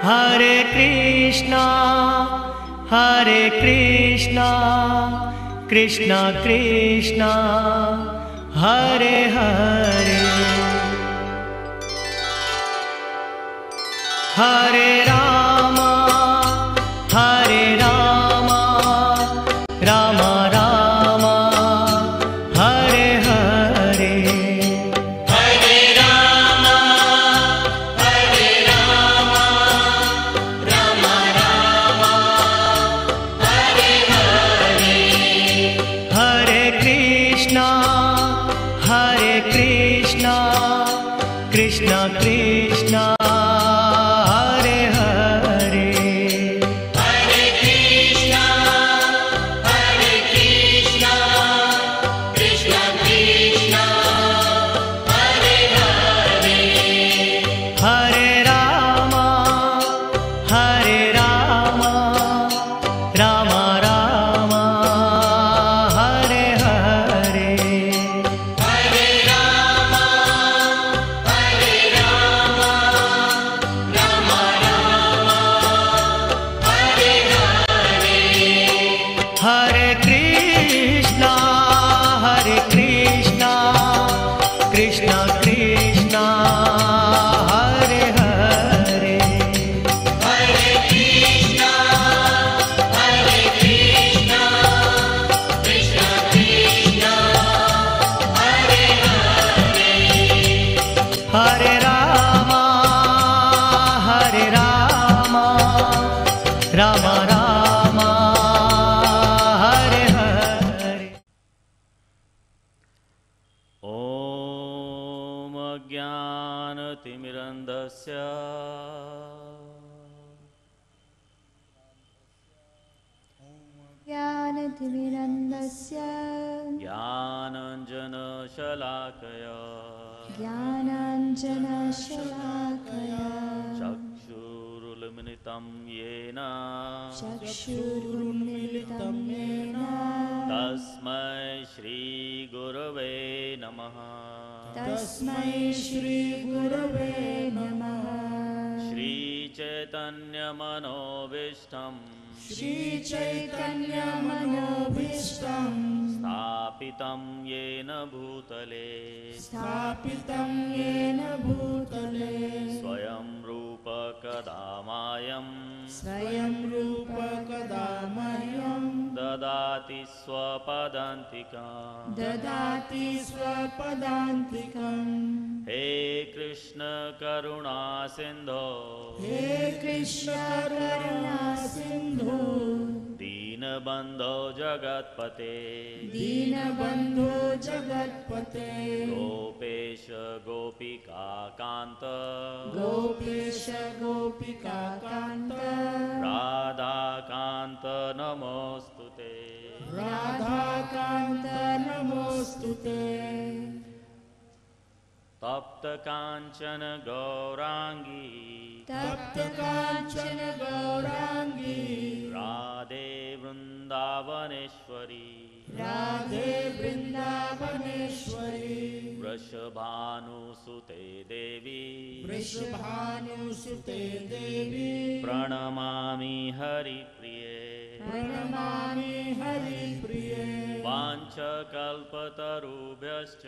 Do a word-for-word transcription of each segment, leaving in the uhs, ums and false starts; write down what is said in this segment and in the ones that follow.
Hare Krishna, Hare Krishna, Krishna Krishna, Hare Hare, Hare Rama, Hare Rama, Rama Rama, Hare Hare, Hare Rama, Hare Rama, Rama Rama, Hare Hare, Hare Krishna, Hare Krishna, Krishna Krishna, Hare Hare, Hare Krishna, Hare Krishna, Krishna Krishna, Hare Hare, Hare Rama, Hare Rama, Rama Rama, Hare Hare, Hare Rama, Hare Rama, Rama Rama, Hare Hare, Hare Krishna, Hare Krishna, Krishna Krishna, Hare Hare, Hare Krishna, Hare Krishna, Krishna Krishna, Hare Hare, Hare Rama, Hare Rama, Rama Rama, Hare Hare. ॐ अज्ञानतिमिरन्धस्य ज्ञानतिमिरन्धस्य ज्ञानञ्जनशलाकया ज्ञानाञ्जनशलाकया चक्षुरुन्मिलितं येन चक्षुरुन्मिलितं येन तस्मै श्रीगुरवे नमः। तस्मै श्रीगुरवे नमः। श्रीचैतन्यमनोभीष्टं श्रीचैतन्यमनोभीष्टं स्थापितं येन भूतले स्थापितं येन भूतले स्वयं रूप कदा मायं स्वयं रूप कदा मह्यं ददाति स्वपदान्तिकाम्। ददाति स्वपदान्तिकम्। हे कृष्ण करुणा सिन्धो हे कृष्ण करुणा सिन्धु दीनबन्धो जगत्पते दीनबन्धो जगत्पते गोपेश गोपिका कान्त गोपेश गोपिका कान्त राधाकान्त नमोऽस्तुते। राधाकान्त नमोऽस्तुते। तप्त काञ्चन गौराङ्गी तप्त काञ्चन गौराङ्गी राधे वृन्दावनेश्वरी राधे वृन्दावनेश्वरी वृषभानुसुते देवी वृषभानुसुते देवी प्रणमामि हरिप्रिये प्रणमामि हरिप्रिये वाञ्छकल्पतरुभ्यश्च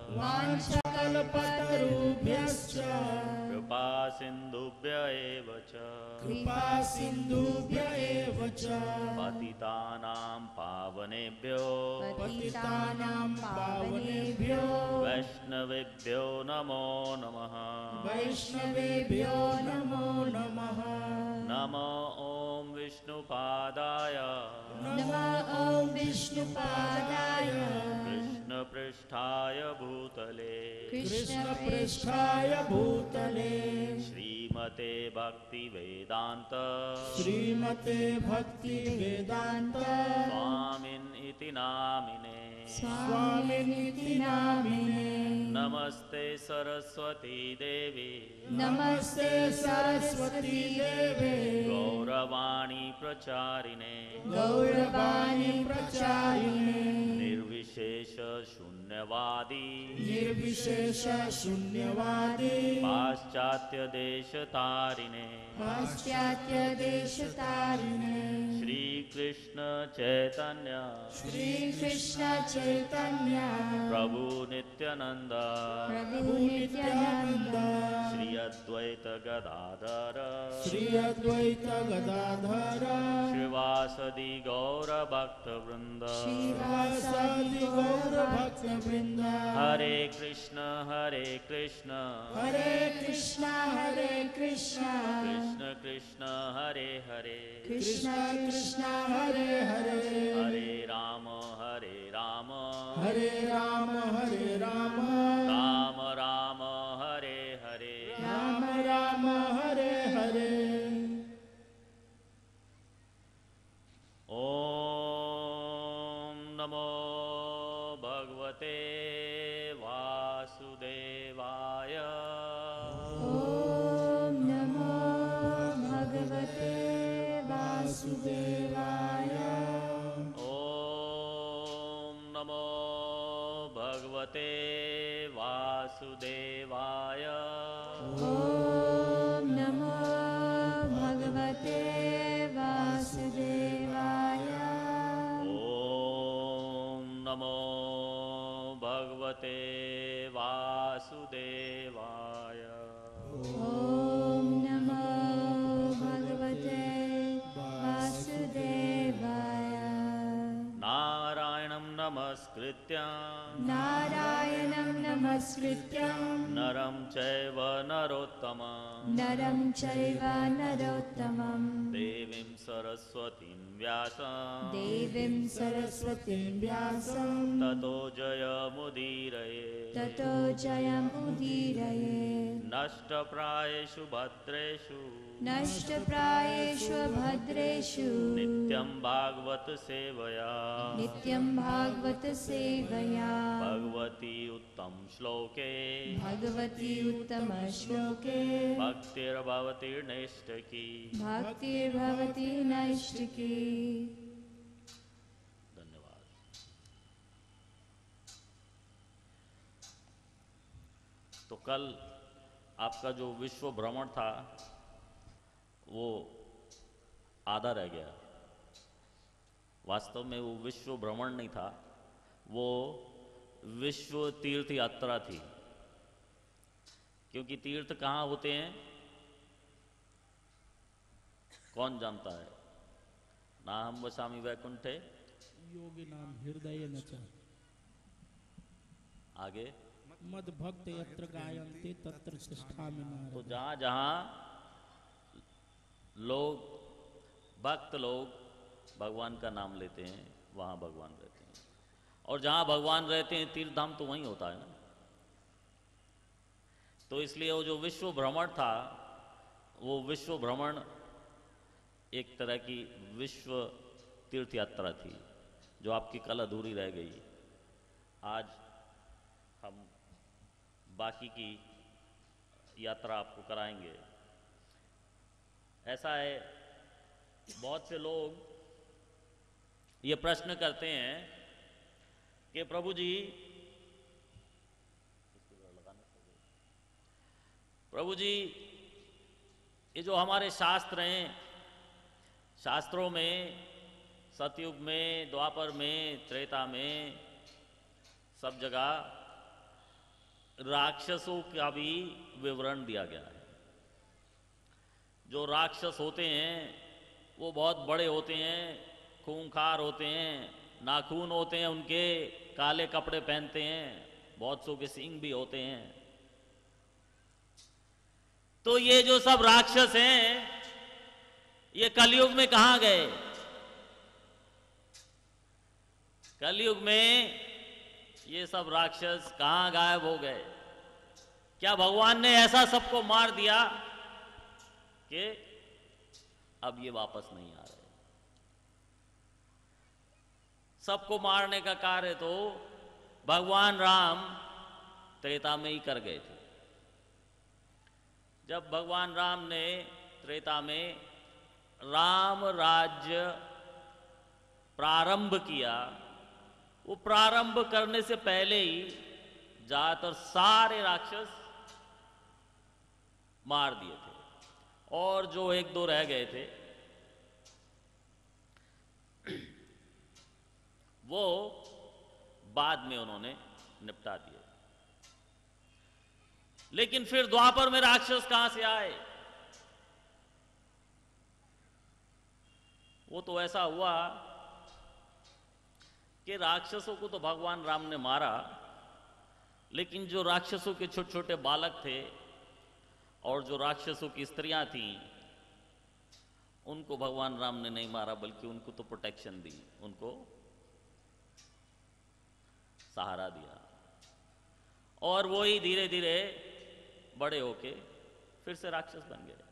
वाञ्छकल्पतरुभ्यश्च कृपा सिन्धुभ्य एव च कृपा सिन्धुभ्य एव च पतितानां पावनेभ्यो पतितानां पावनेभ्यो वैष्णवेभ्यो नमो नमः। वैष्णवेभ्यो नमो नमः। नमो ॐ विष्णुपादाय नमः ॐ विष्णुपादाय कृष्णपृष्ठाय भूतले कृष्णपृष्ठाय भूतले श्रीमते भक्तिवेदान्त श्रीमते भक्तिवेदान्त स्वामिन् इति नामिने स्वामिनिति नामिने नमस्ते सरस्वती देवी नमस्ते सरस्वती देवे गौरवाणी प्रचारिणे गौरवाणी प्रचारिणे निर्विशेष निर्विशेष शून्यवादी निर्विशेष शून्यवादी पाश्चात्य देश तारिणे पाश्चात्य देश तारिणे श्री कृष्ण चैतन्य श्री कृष्ण चैतन्य प्रभु नित्यानंद प्रभु नित्यानंद श्री अद्वैत गदाधर श्री अद्वैत गदाधर श्रीवासदि गौर भक्त वृंद श्रीवासादि गौर भक्त वृंद हरे कृष्ण हरे कृष्ण हरे कृष्ण हरे कृष्ण कृष्ण कृष्ण हरे हरे कृष्ण कृष्ण हरे हरे हरे राम हरे राम हरे राम हरे राम राम राम हरे हरे राम राम हरे हरे ओम नमो भगवते वासुदेवाय ओम नमो भगवते वासुदेवाय ओम नमो भगवते वासुदेवाय ओम नमो भगवते वासुदेवाय ओम नमो भगवते वासुदेवाय ओम नमो भगवते वासुदेवाय नारायणं नमस्कृत्य नारायणं नमस्कृत्यं नरं चैव नरोत्तमं नरं चैव नरोत्तमं देवीं सरस्वतीं व्यासं देवीं सरस्वतीं व्यासं ततो जयमुदीरये ततो जयमुदीरये नष्टप्रायेषु भद्रेषु नष्टप्रायेषु भद्रेषु नित्यं भागवत सेवया नित्यं भागवत सेवया भगवती उत्तम श्लोके भगवती उत्तम श्लोके भक्तिर्भवति नैष्ठिकी भक्तिर्भवति नैष्ठिकी। धन्यवाद। तो कल आपका जो विश्व भ्रमण था वो आधा रह गया। वास्तव में वो विश्व भ्रमण नहीं था, वो विश्व तीर्थ यात्रा थी। क्योंकि तीर्थ कहाँ होते हैं कौन जानता है? नाहं वसामि वैकुंठे योगी नाम हृदय न च आगे। मद भक्त यत्र गायन्ते तत्र तिष्ठामि नारद। तो जहाँ जहाँ लोग भक्त लोग भगवान का नाम लेते हैं वहाँ भगवान रहते हैं, और जहाँ भगवान रहते हैं तीर्थ धाम तो वहीं होता है ना। तो इसलिए वो जो विश्व भ्रमण था वो विश्व भ्रमण एक तरह की विश्व तीर्थ यात्रा थी जो आपकी कल अधूरी रह गई। आज हम बाकी की यात्रा आपको कराएंगे। ऐसा है, बहुत से लोग ये प्रश्न करते हैं कि प्रभु जी प्रभु जी ये जो हमारे शास्त्र हैं, शास्त्रों में सतयुग में, द्वापर में, त्रेता में, सब जगह राक्षसों का भी विवरण दिया गया है। जो राक्षस होते हैं वो बहुत बड़े होते हैं, खूंखार होते हैं, नाखून होते हैं उनके, काले कपड़े पहनते हैं, बहुत सौ के सींग भी होते हैं। तो ये जो सब राक्षस हैं ये कलयुग में कहां गए? कलयुग में ये सब राक्षस कहां गायब हो गए? क्या भगवान ने ऐसा सबको मार दिया कि अब ये वापस नहीं आ रहे? सबको मारने का कार्य तो भगवान राम त्रेता में ही कर गए थे। जब भगवान राम ने त्रेता में राम राज्य प्रारंभ किया वो प्रारंभ करने से पहले ही ज्यादातर सारे राक्षस मार दिए थे और जो एक दो रह गए थे वो बाद में उन्होंने निपटा दिए। लेकिन फिर द्वापर में राक्षस कहां से आए? वो तो ऐसा हुआ कि राक्षसों को तो भगवान राम ने मारा, लेकिन जो राक्षसों के छोटे छोटे बालक थे और जो राक्षसों की स्त्रियां थीं, उनको भगवान राम ने नहीं मारा, बल्कि उनको तो प्रोटेक्शन दी, उनको सहारा दिया, और वो ही धीरे धीरे बड़े होके फिर से राक्षस बन गए।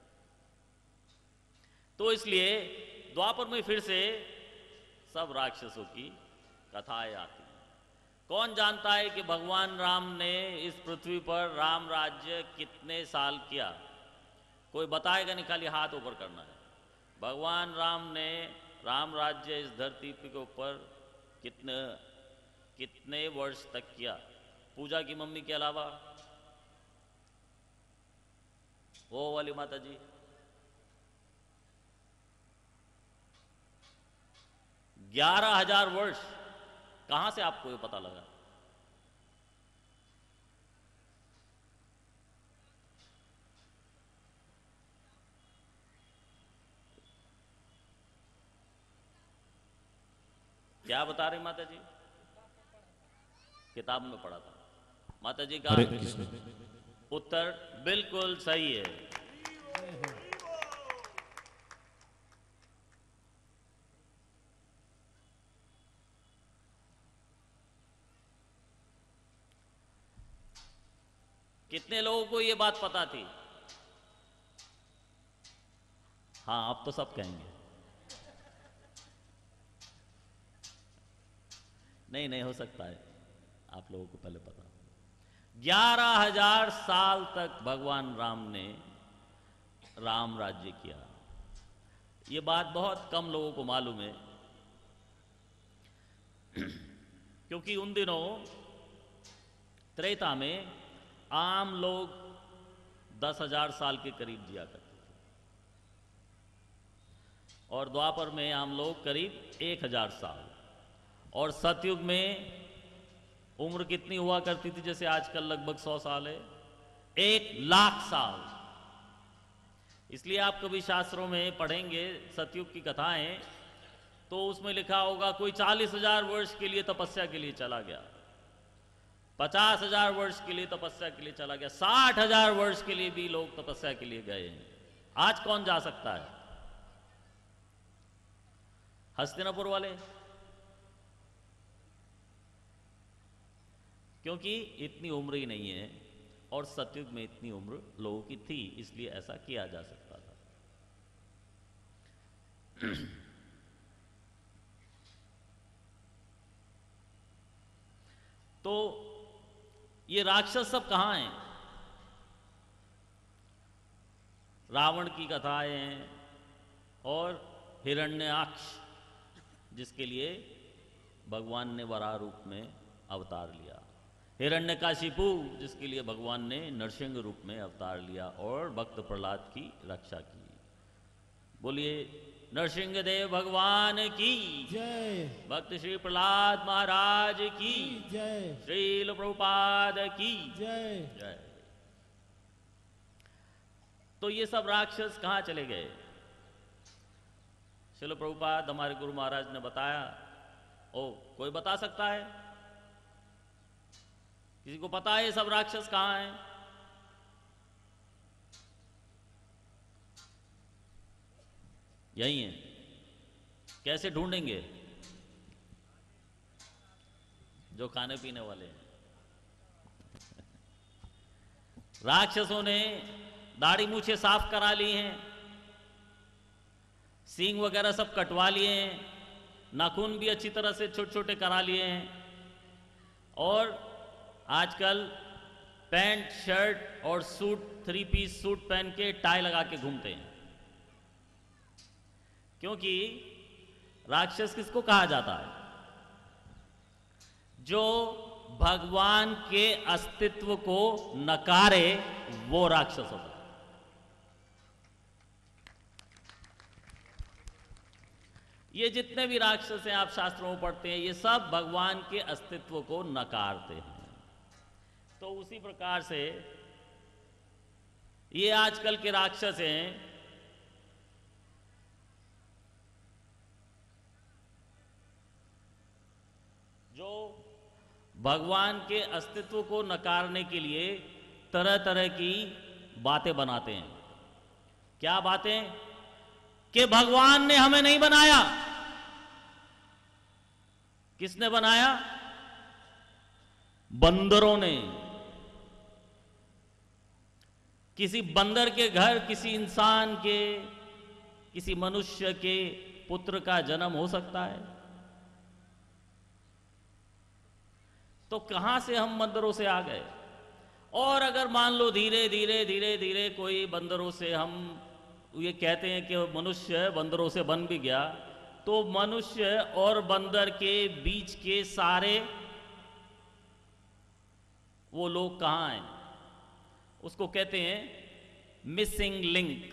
तो इसलिए द्वापर में फिर से सब राक्षसों की कथाएं आती हैं। कौन जानता है कि भगवान राम ने इस पृथ्वी पर राम राज्य कितने साल किया? कोई बताएगा नहीं, खाली हाथ ऊपर करना है। भगवान राम ने राम राज्य इस धरती के ऊपर कितने कितने वर्ष तक किया? पूजा की मम्मी के अलावा वो वाली माता जी, ग्यारह हजार वर्ष। कहां से आपको ये पता लगा? क्या बता रही माता जी? किताब में पढ़ा था। माता जी का उत्तर बिल्कुल सही है। कितने लोगों को ये बात पता थी? हाँ, अब तो सब कहेंगे नहीं नहीं हो सकता है आप लोगों को पहले पता। ग्यारह हजार साल तक भगवान राम ने राम राज्य किया। ये बात बहुत कम लोगों को मालूम है, क्योंकि उन दिनों त्रेता में आम लोग दस हजार साल के करीब जिया करते थे, और द्वापर में आम लोग करीब एक हजार साल, और सतयुग में उम्र कितनी हुआ करती थी? जैसे आजकल लगभग सौ साल है, एक लाख साल। इसलिए आप कभी शास्त्रों में पढ़ेंगे सतयुग की कथाएं, तो उसमें लिखा होगा कोई चालीस हजार वर्ष के लिए तपस्या के लिए चला गया, पचास हजार वर्ष के लिए तपस्या के लिए चला गया, साठ हजार वर्ष के लिए भी लोग तपस्या के लिए गए हैं। आज कौन जा सकता है? हस्तिनापुर वाले, क्योंकि इतनी उम्र ही नहीं है, और सतयुग में इतनी उम्र लोगों की थी, इसलिए ऐसा किया जा सकता था। तो ये राक्षस सब कहां हैं? रावण की कथाएं हैं, और हिरण्याक्ष, जिसके लिए भगवान ने वराह रूप में अवतार लिया, हिरण्यकाशिपु, जिसके लिए भगवान ने नरसिंह रूप में अवतार लिया और भक्त प्रहलाद की रक्षा की। बोलिए नरसिंह देव भगवान की जय, भक्त श्री प्रहलाद महाराज की जय, श्रील प्रभुपाद की जय। जय। तो ये सब राक्षस कहां चले गए? श्रील प्रभुपाद हमारे गुरु महाराज ने बताया। ओ, कोई बता सकता है? किसी को पता है ये सब राक्षस कहां हैं? यही हैं। कैसे ढूंढेंगे? जो खाने पीने वाले हैं। राक्षसों ने दाढ़ी मूछें साफ करा ली हैं, सींग वगैरह सब कटवा लिए हैं, नाखून भी अच्छी तरह से छोटे छोटे करा लिए हैं, और आजकल पैंट शर्ट और सूट, थ्री पीस सूट पहन के टाई लगा के घूमते हैं। क्योंकि राक्षस किसको कहा जाता है? जो भगवान के अस्तित्व को नकारे वो राक्षस होता है। ये जितने भी राक्षस हैं आप शास्त्रों में पढ़ते हैं, ये सब भगवान के अस्तित्व को नकारते हैं। तो उसी प्रकार से ये आजकल के राक्षस हैं जो भगवान के अस्तित्व को नकारने के लिए तरह तरह की बातें बनाते हैं। क्या बातें? कि भगवान ने हमें नहीं बनाया। किसने बनाया? बंदरों ने। किसी बंदर के घर किसी इंसान के, किसी मनुष्य के पुत्र का जन्म हो सकता है? तो कहां से हम बंदरों से आ गए? और अगर मान लो धीरे धीरे धीरे धीरे कोई बंदरों से, हम ये कहते हैं कि मनुष्य बंदरों से बन भी गया, तो मनुष्य और बंदर के बीच के सारे वो लोग कहां हैं? उसको कहते हैं मिसिंग लिंक।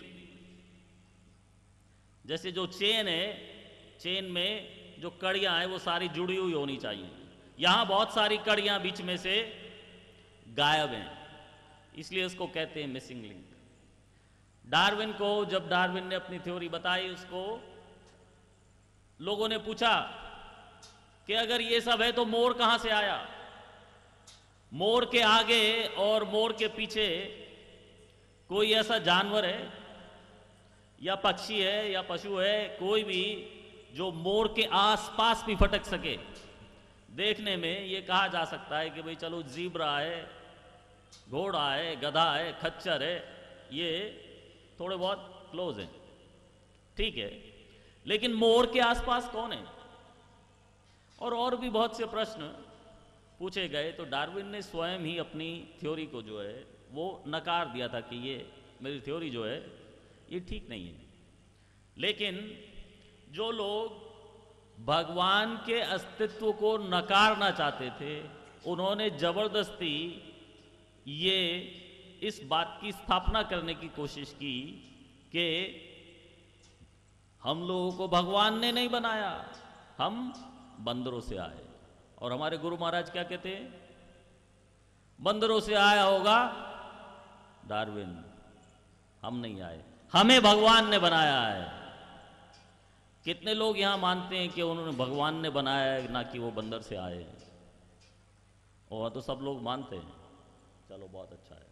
जैसे जो चेन है, चेन में जो कड़ियां हैं वो सारी जुड़ी हुई होनी चाहिए। यहां बहुत सारी कड़ियां बीच में से गायब हैं, इसलिए उसको कहते हैं मिसिंग लिंक। डार्विन को, जब डार्विन ने अपनी थ्योरी बताई, उसको लोगों ने पूछा कि अगर ये सब है तो मोर कहां से आया? मोर के आगे और मोर के पीछे कोई ऐसा जानवर है या पक्षी है या पशु है, कोई भी जो मोर के आसपास भी फटक सके? देखने में ये कहा जा सकता है कि भाई चलो ज़ीब्रा है, घोड़ा है, गधा है, खच्चर है, ये थोड़े बहुत क्लोज हैं, ठीक है, लेकिन मोर के आसपास कौन है? और और भी बहुत से प्रश्न पूछे गए। तो डार्विन ने स्वयं ही अपनी थ्योरी को जो है वो नकार दिया था कि ये मेरी थ्योरी जो है ये ठीक नहीं है। लेकिन जो लोग भगवान के अस्तित्व को नकारना चाहते थे, उन्होंने जबरदस्ती ये इस बात की स्थापना करने की कोशिश की कि हम लोगों को भगवान ने नहीं बनाया, हम बंदरों से आए। और हमारे गुरु महाराज क्या कहते हैं? बंदरों से आया होगा डार्विन, हम नहीं आए, हमें भगवान ने बनाया है। कितने लोग यहां मानते हैं कि उन्होंने भगवान ने बनाया है, ना कि वो बंदर से आए हैं? और तो सब लोग मानते हैं, चलो बहुत अच्छा है।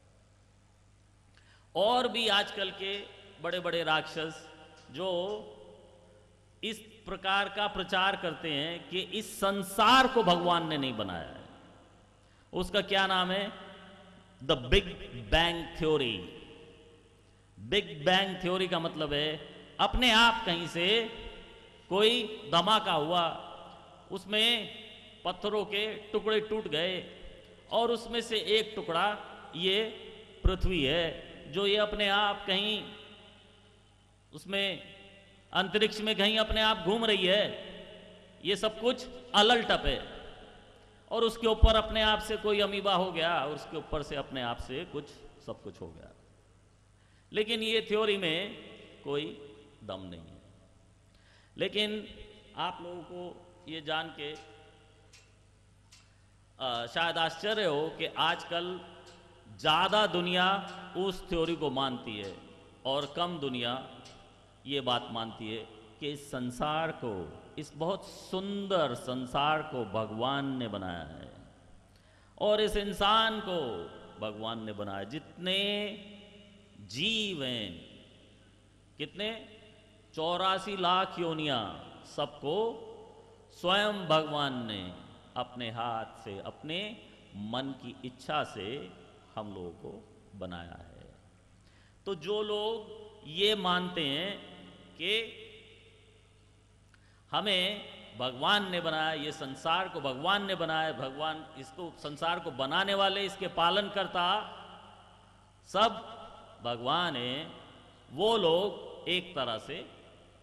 और भी आजकल के बड़े बड़े राक्षस जो इस प्रकार का प्रचार करते हैं कि इस संसार को भगवान ने नहीं बनाया है। उसका क्या नाम है? The big bang theory. Big bang theory का मतलब है अपने आप कहीं से कोई धमाका हुआ, उसमें पत्थरों के टुकड़े टूट गए और उसमें से एक टुकड़ा ये पृथ्वी है, जो ये अपने आप कहीं उसमें अंतरिक्ष में कहीं अपने आप घूम रही है। ये सब कुछ अलल टप है और उसके ऊपर अपने आप से कोई अमीबा हो गया और उसके ऊपर से अपने आप से कुछ सब कुछ हो गया। लेकिन ये थ्योरी में कोई दम नहीं है। लेकिन आप लोगों को ये जान के आ, शायद आश्चर्य हो कि आजकल ज़्यादा दुनिया उस थ्योरी को मानती है और कम दुनिया ये बात मानती है कि इस संसार को, इस बहुत सुंदर संसार को भगवान ने बनाया है और इस इंसान को भगवान ने बनाया। जितने जीव हैं, कितने चौरासी लाख योनियां, सबको स्वयं भगवान ने अपने हाथ से, अपने मन की इच्छा से हम लोगों को बनाया है। तो जो लोग ये मानते हैं कि हमें भगवान ने बनाया, ये संसार को भगवान ने बनाया, भगवान इसको, संसार को बनाने वाले, इसके पालन करता सब भगवान है, वो लोग एक तरह से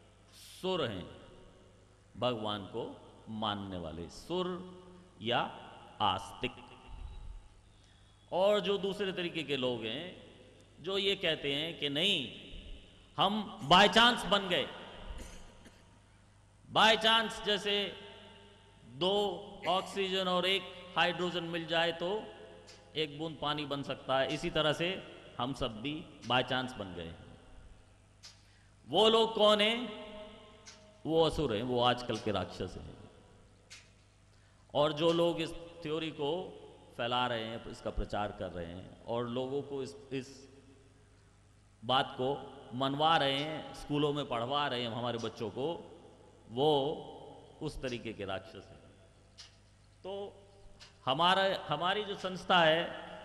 सुर हैं, भगवान को मानने वाले। सुर या आस्तिक। और जो दूसरे तरीके के लोग हैं जो ये कहते हैं कि नहीं, हम बाय चांस बन गए, बाय चांस जैसे दो ऑक्सीजन और एक हाइड्रोजन मिल जाए तो एक बूंद पानी बन सकता है, इसी तरह से हम सब भी बाय चांस बन गए। वो लोग कौन हैं? वो असुर हैं, वो आजकल के राक्षस हैं। और जो लोग इस थ्योरी को फैला रहे हैं, इसका प्रचार कर रहे हैं और लोगों को इस इस बात को मनवा रहे हैं, स्कूलों में पढ़वा रहे हैं हमारे बच्चों को, वो उस तरीके के राक्षस हैं। तो हमारा हमारी जो संस्था है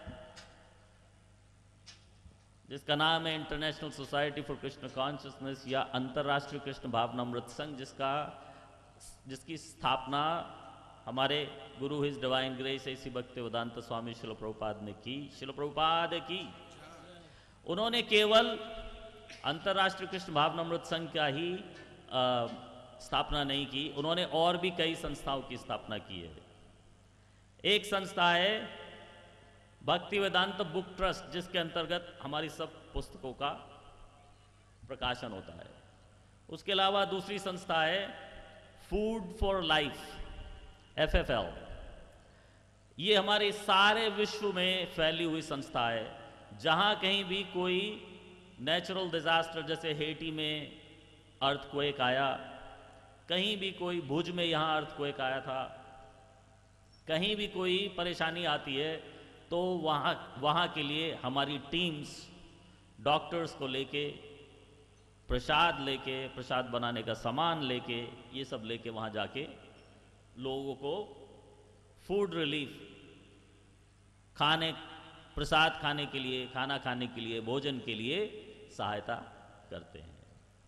जिसका नाम है international society for Krishna consciousness या अंतर्राष्ट्रीय कृष्ण भावनामृत संघ, जिसका जिसकी स्थापना हमारे गुरु हिज डिवाइन ग्रेस ऐसी भक्तिवेदांत स्वामी शिल प्रभुपाद ने की, शिल प्रभुपाद की। उन्होंने केवल अंतर्राष्ट्रीय कृष्ण भावनामृत संघ का ही आ, स्थापना नहीं की, उन्होंने और भी कई संस्थाओं की स्थापना की है। एक संस्था है भक्ति वेदांत बुक ट्रस्ट, जिसके अंतर्गत हमारी सब पुस्तकों का प्रकाशन होता है। उसके अलावा दूसरी संस्था है food for life, F F L. ये हमारे सारे विश्व में फैली हुई संस्था है। जहां कहीं भी कोई नेचुरल डिजास्टर, जैसे हेटी में अर्थक्वेक आया, कहीं भी कोई भुज में यहाँ अर्थक्वेक आया था, कहीं भी कोई परेशानी आती है तो वहाँ वहाँ के लिए हमारी टीम्स डॉक्टर्स को लेके, प्रसाद लेके, प्रसाद बनाने का सामान लेके, ये सब लेके वहाँ जाके लोगों को फूड रिलीफ, खाने प्रसाद खाने के लिए, खाना खाने के लिए, भोजन के लिए सहायता करते हैं।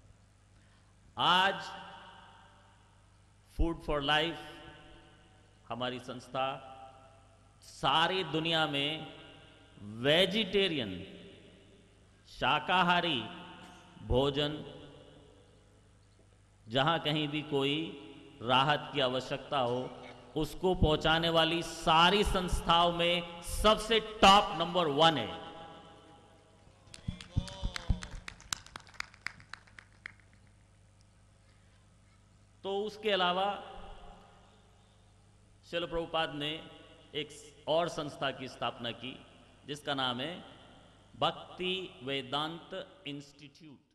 आज फूड फॉर लाइफ हमारी संस्था सारी दुनिया में वेजिटेरियन, शाकाहारी भोजन, जहां कहीं भी कोई राहत की आवश्यकता हो उसको पहुंचाने वाली सारी संस्थाओं में सबसे टॉप नंबर वन है। तो उसके अलावा शिल प्रभुपाद ने एक और संस्था की स्थापना की जिसका नाम है भक्ति वेदांत इंस्टीट्यूट।